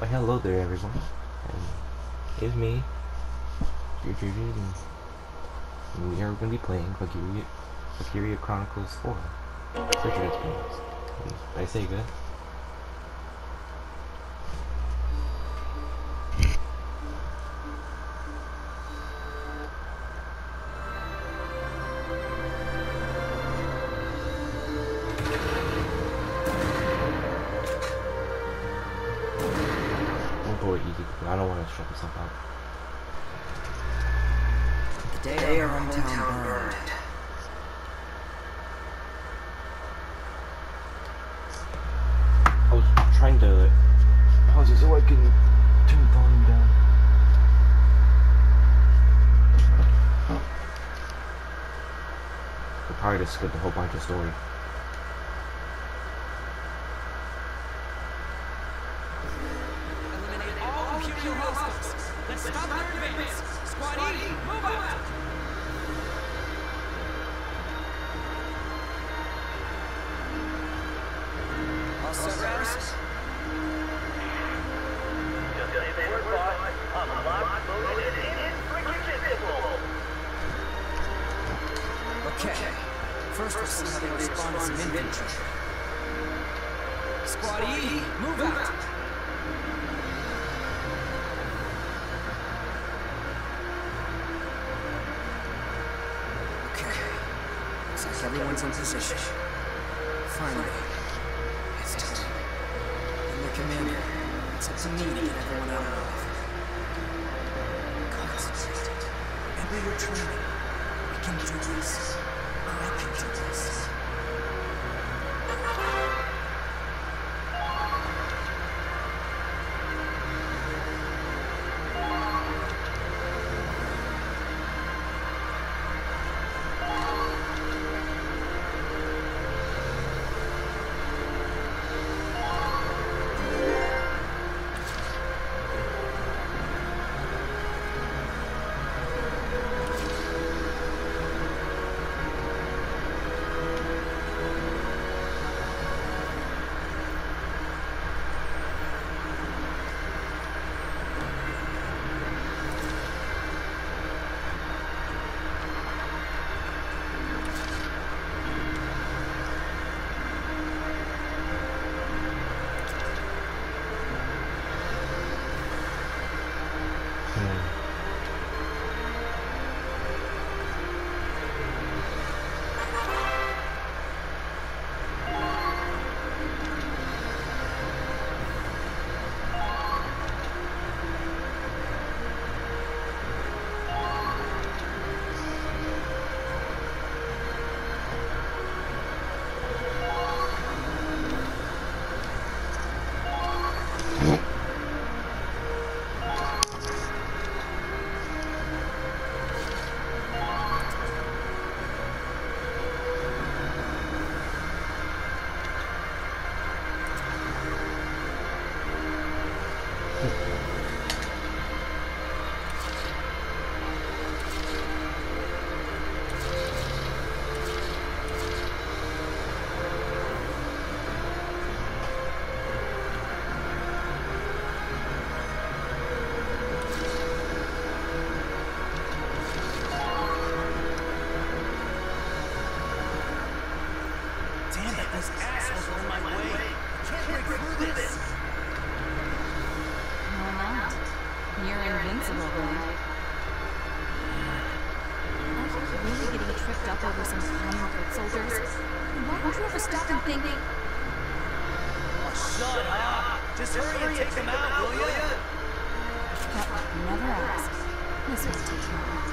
Hello there, everyone. It's me, and we are going to be playing Valkyria Chronicles 4. Search your experience. Did I say good? Easy. I don't want to stress myself out. The day our hometown burned. I was trying to pause it so I can turn the volume down. I probably just skipped a whole bunch of story. Let's stop their advance! Squad E, move out! All set, Raps? Just a word, boss. Unlocked, loaded, invisible. Okay. First, we'll see how they respond to some infantry. Squad E, move out! Everyone's in position. Finally, it's time. I'm the commander. It's up to me to get everyone out alive. Concentrate. Remember your training. We can do this. I can do this. These assholes are in my way. I can't break through this. Why not? You're invincible, right? Aren't you really getting tripped up over some common foot soldiers? Why don't you ever stop and think? Oh, shut up! Just hurry and take them out, will you? Never ask. This won't take long.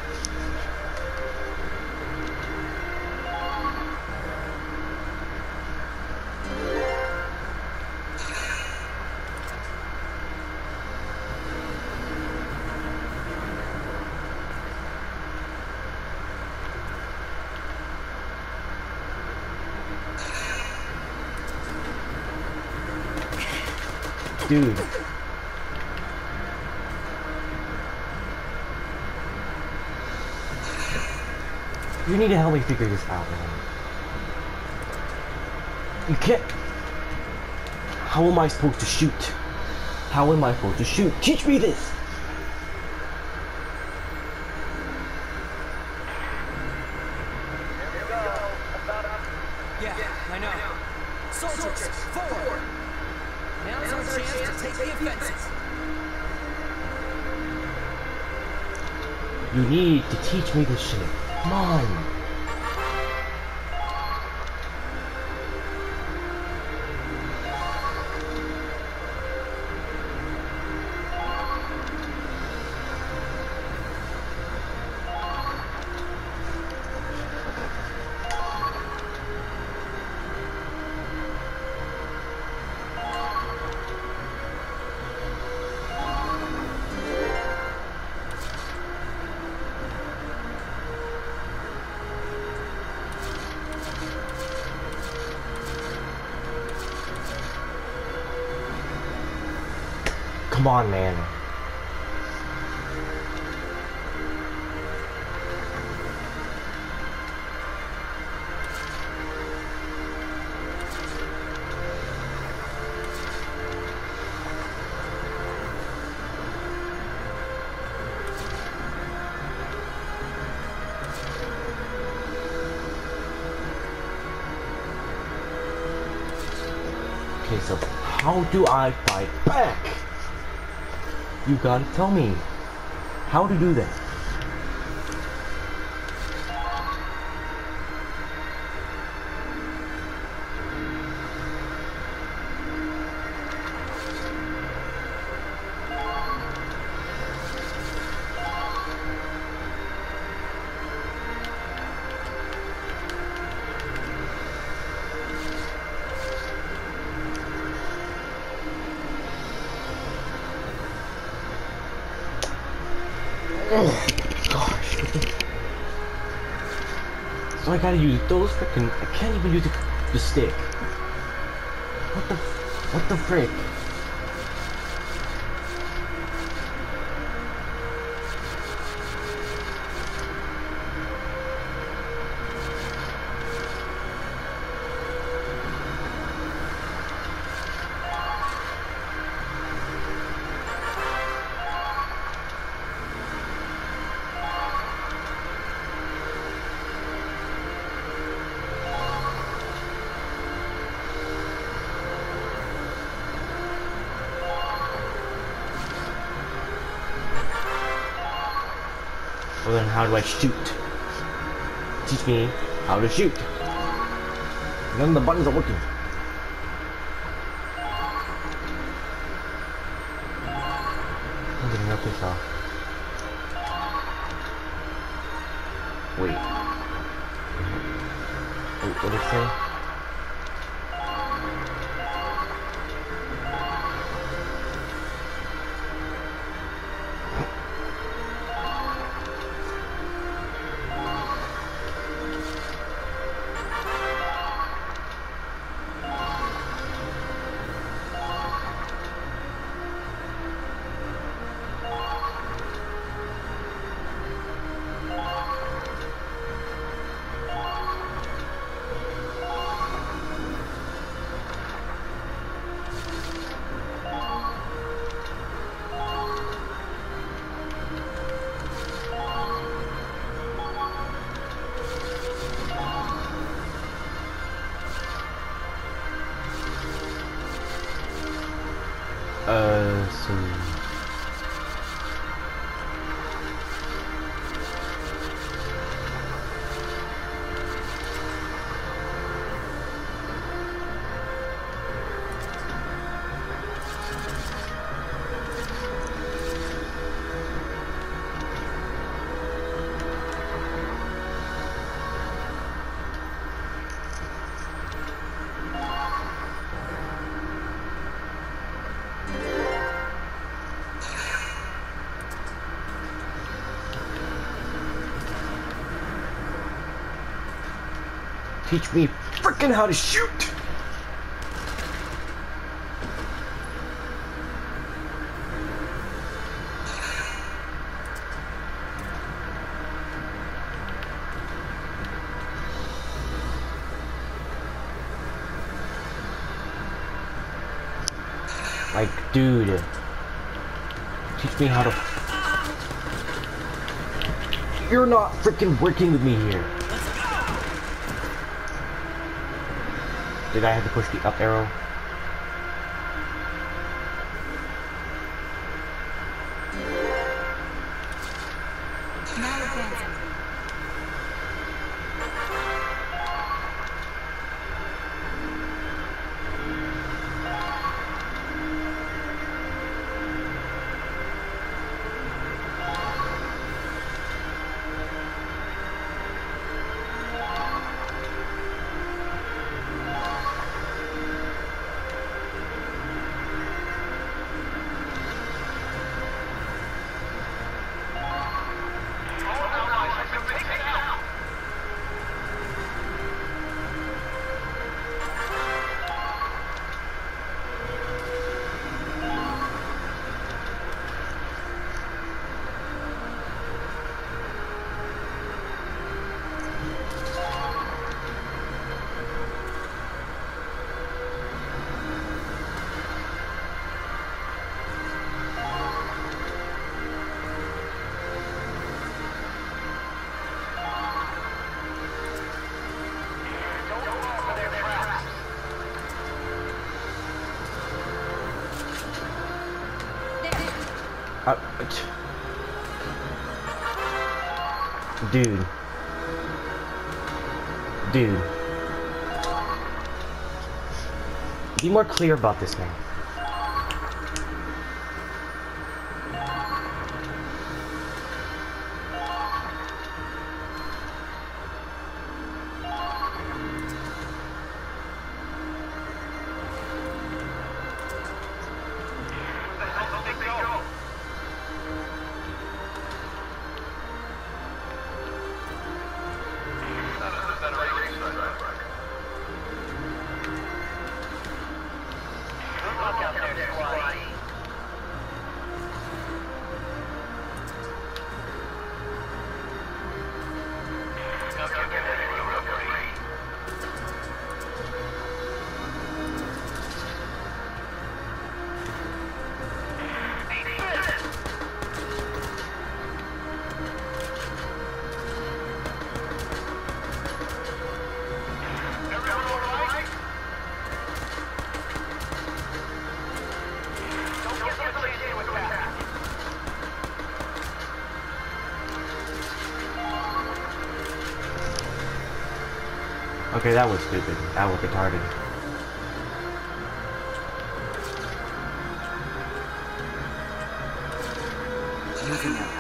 Dude. You need to help me figure this out, man. You can't... How am I supposed to shoot How am I supposed to shoot? Teach me this! Yeah, I know. Soldiers, forward! Now's our chance to take the offensive. You need to teach me this shit. Come on. Come on, man. Okay, so how do I fight back? You gotta tell me how to do that. Oh gosh. So I gotta use those frickin'. I can't even use the stick. What the frick? Well then how do I shoot? Teach me how to shoot. None of the buttons are working. I'm getting up this off. Wait, what did it say? So... Teach me frickin' how to shoot! Like, dude. Teach me how to... You're not freaking working with me here. Did I have to push the up arrow? Now advancing. Dude. Dude. Be more clear about this, man. Okay, that was stupid. That was retarded. Moving now.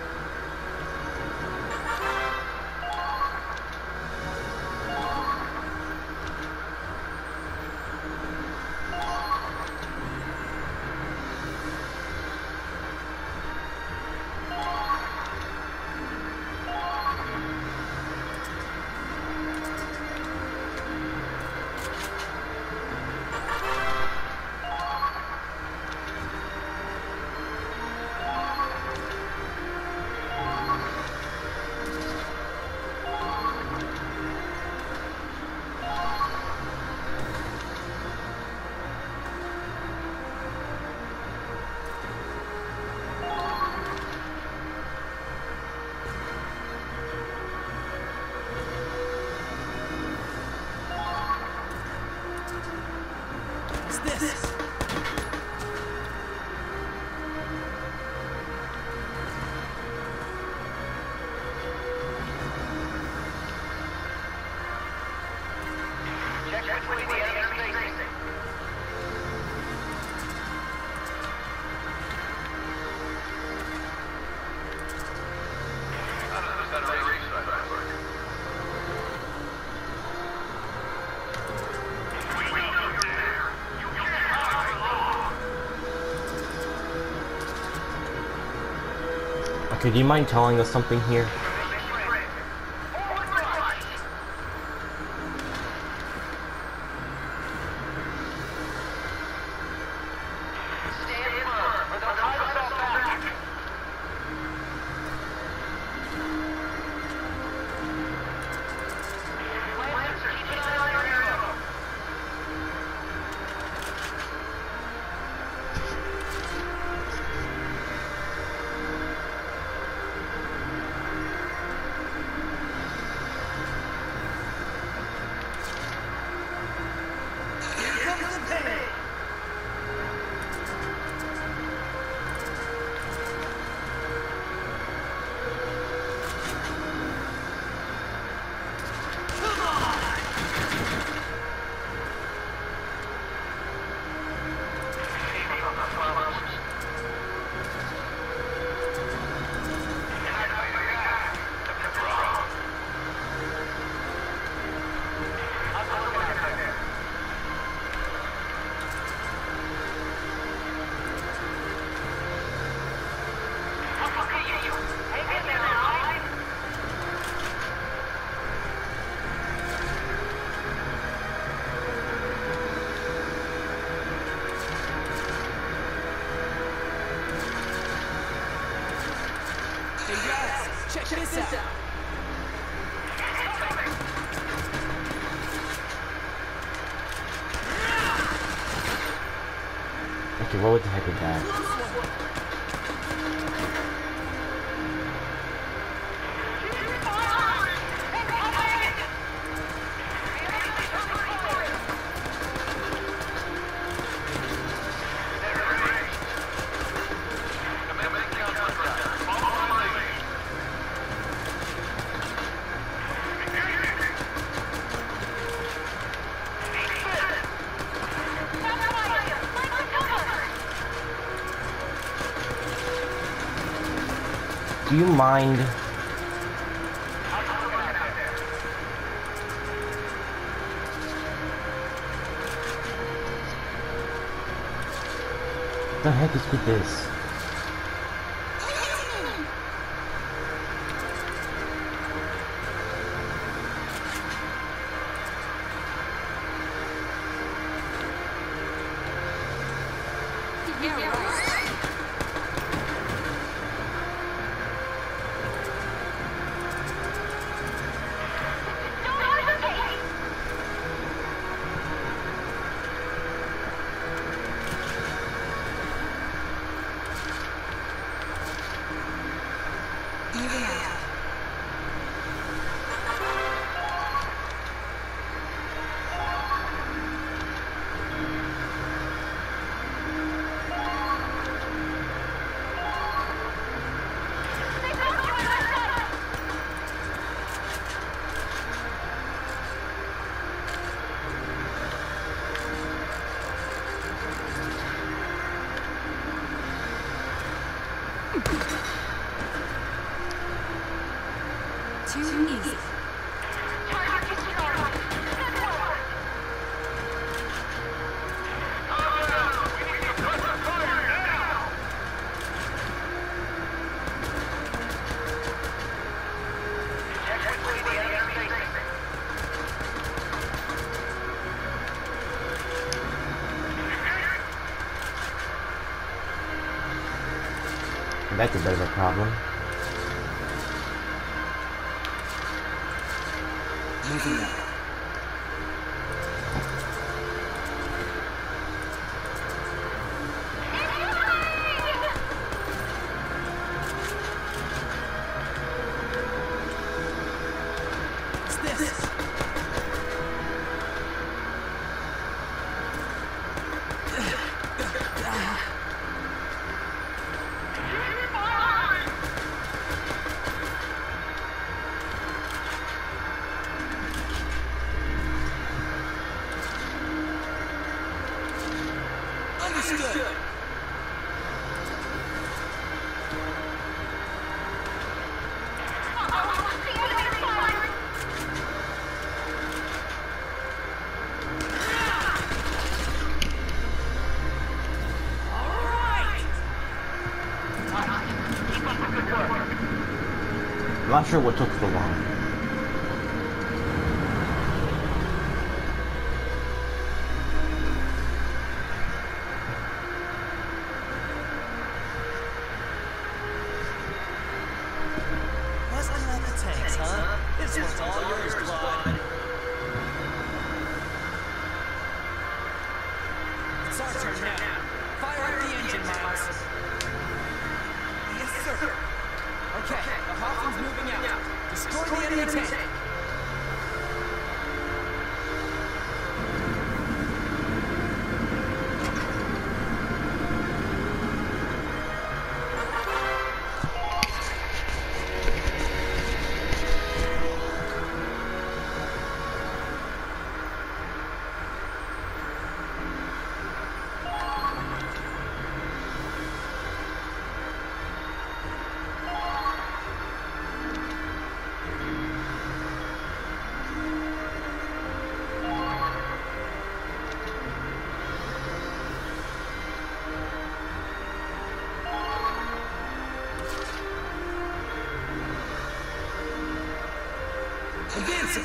Okay, do you mind telling us something here? Check this out. Okay, what the heck is that? Do you mind? What the heck is with this? Yeah, right. Too easy. That's a bit of a problem. Moving up. What's this? Understood. I'm not sure what took so long. Let's clean out the tanks, huh? This one's all yours, Claude. It's our turn now. Fire up the engine, Miles. Yes, sir. Okay, the Hoffman's moving out. Destroy the enemy tank. Advancing!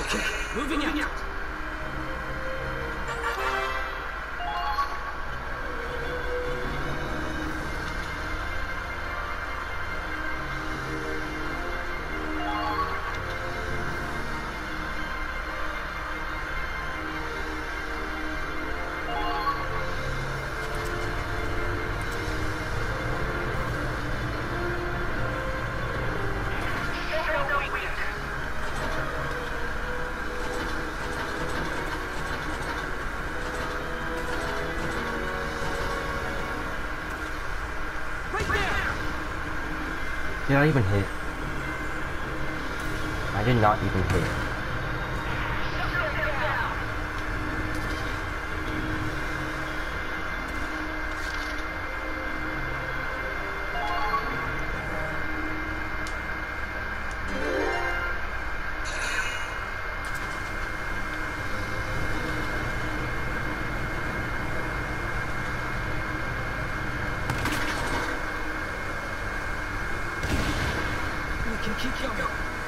Okay, moving out. Did I even hit? I did not even hit. We can keep going.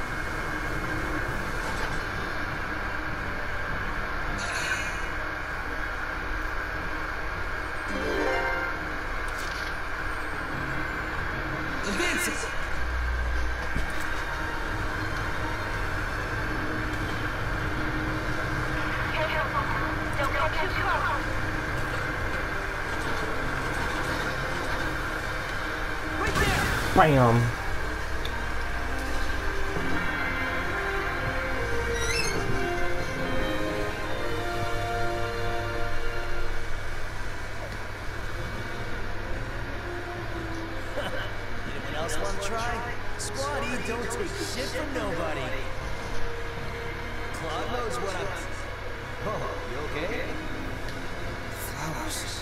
Advancing. Don't go too close. Right there. Bam! Anyone else want to try? Squatty, don't take shit from nobody. Claude knows what I'm... Oh, you okay? Flowers.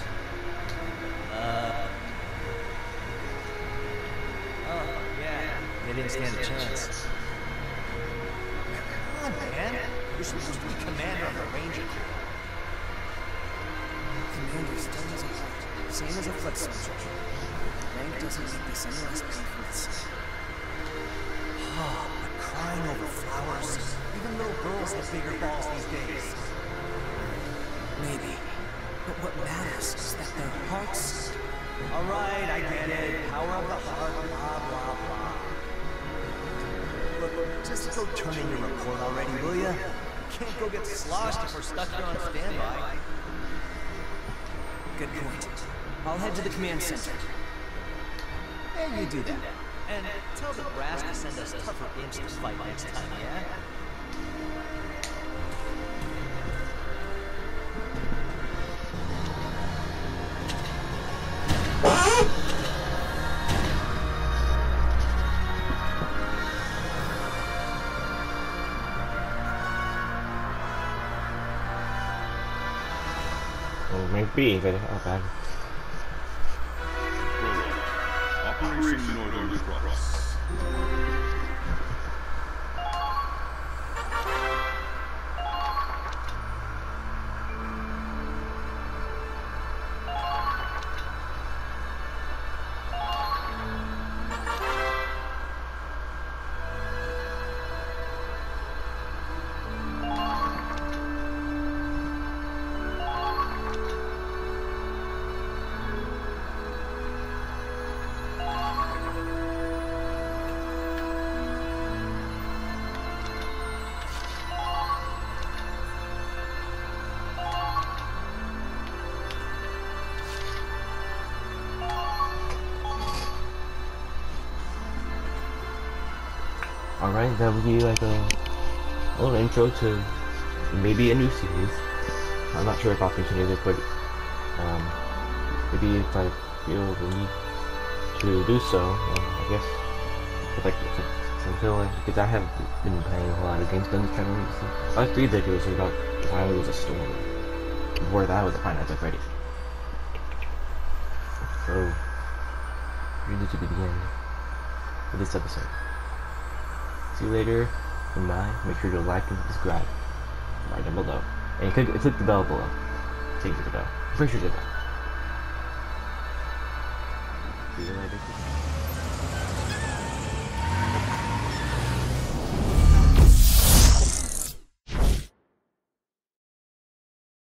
Oh, yeah. They didn't stand a chance. Come on, man. You're supposed to be commander of the Ranger Corps. Commander still has a heart, same as a foot soldier. Rank doesn't make this any less painful to see. Oh, but crying over flowers. Even little girls have bigger balls these days. Maybe. But what matters is that their hearts... All right, I get it. Power of the heart, blah, blah, blah. Look, just go turn in your report already, will ya? Can't go get sloshed if we're stuck here on standby. Good point. I'll head to the command center. Yeah, you do that. And tell the brass to send us tougher imps to fight next time, yeah? Well, maybe, but oh bad. Operation Northern Cross. Alright, that would be like a little intro to maybe a new series. I'm not sure if I'll continue it, but maybe if I feel the need to do so, I guess. But like, until because I have been playing a lot of games on this channel recently. My 3 videos were about why it was a story. Before that was a Five Nights at Freddy's. So, really to be the end of this episode. See you later. Goodbye. Make sure to like and subscribe right down below. And click the bell below. Take the bell. I'm pretty sure you did that. See you later.